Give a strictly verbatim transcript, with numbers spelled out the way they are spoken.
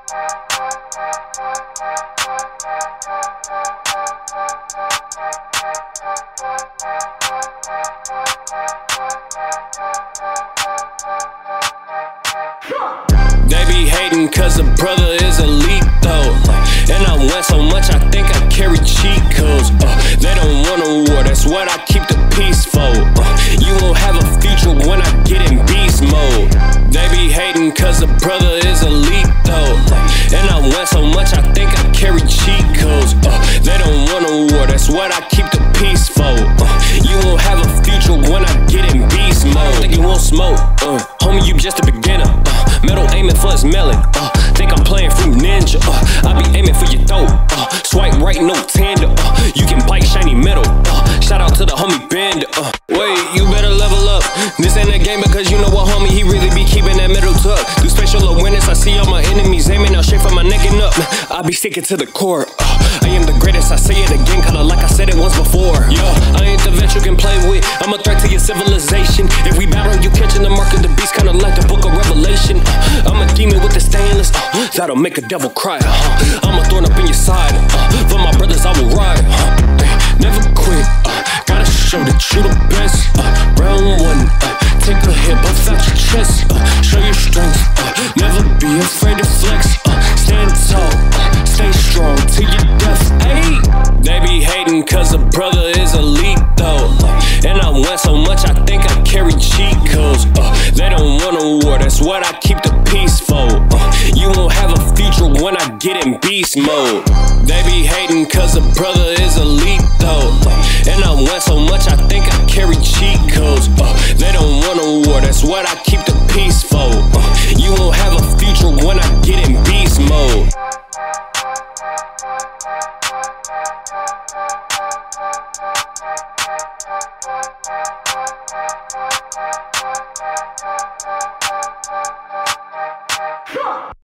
They be hating cause a brother is elite though. And I win so much I think I carry cheat codes. uh, They don't want a war, that's what I keep the peace for. uh, You won't have a future when I get in beast mode. They be hating cause a brother is elite though. And I win so much I think I carry cheat codes. uh, They don't want a war, that's what I keep the peace for. uh, You won't have a future when I get in beast mode. Think you won't smoke, uh, homie, you just a beginner. uh, Metal aiming for his melon. Uh, think I'm playing Fruit Ninja. Uh, I be aiming for your throat. Uh, swipe right, no tender. Uh, you can bite shiny metal. Uh, shout out to the homie Bender. Uh, wait, you better level up. This ain't a game because you know what, homie, he really be keeping that middle tuck. Do special awareness, I see all my enemies aiming out straight from my neck and up. I be sticking to the core. Uh, I am the greatest, I say it again, kinda like I said it once before. Yeah, I ain't the vet you can play with. I'm a threat to your civilization. If we battle, you catching the mark of the beast, kinda like the book of Revelation. Uh, I'm a demon with the stainless, uh, that'll make a devil cry. uh, I'm a thorn up in your side, uh, for my brothers I will ride. uh, Never quit, uh, gotta show that you the best. uh, Round one, uh, take a hit, buff out your chest. uh, Show your strength, uh, never be afraid to flex. uh, Stand tall, uh, stay strong till your death. Hey, they be hating cause a brother is elite though. And I win so much I think I carry cheat codes. uh, They don't want a war, that's what I keep the peace for. uh, You won't have a future when I get in beast mode. They be hating cause a brother is elite though. And I win so much I think I carry cheat codes. uh, They don't want a war, that's what I keep the peace for. uh, You won't have a future when I get in